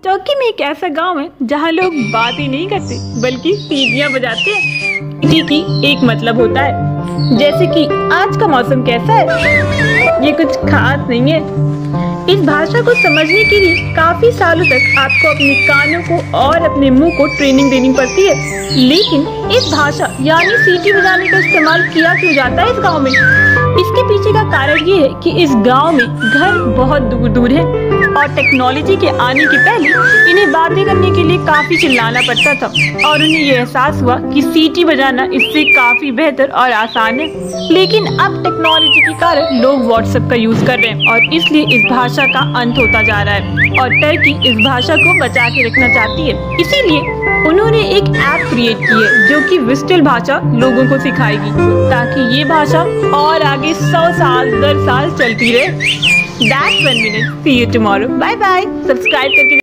Turkey में एक ऐसा गांव है जहां लोग बात ही नहीं करते बल्कि सीटियां बजाते हैं। इसी की एक मतलब होता है, जैसे कि आज का मौसम कैसा है। ये कुछ खास नहीं है। इस भाषा को समझने के लिए काफी सालों तक आपको अपने कानों को और अपने मुंह को ट्रेनिंग देनी पड़ती है। लेकिन इस भाषा यानी सीटी बजाने का इस्तेमाल किया क्यों जाता है इस गांव में? इसके पीछे का कारण ये है कि इस गांव में घर बहुत दूर दूर है और टेक्नोलॉजी के आने के पहले इन्हें बातें करने के लिए काफी चिल्लाना पड़ता था और उन्हें ये एहसास हुआ कि सीटी बजाना इससे काफी बेहतर और आसान है। लेकिन अब टेक्नोलॉजी के कारण लोग व्हाट्सएप का यूज कर रहे हैं और इसलिए इस भाषा का अंत होता जा रहा है और टर्की इस भाषा को बचा के रखना चाहती है। इसीलिए उन्होंने एक ऐप क्रिएट की है जो कि विस्टल भाषा लोगों को सिखाएगी ताकि ये भाषा और आगे 100 साल दर साल चलती रहे। That's 1 minute. See you tomorrow. Bye bye. Subscribe करके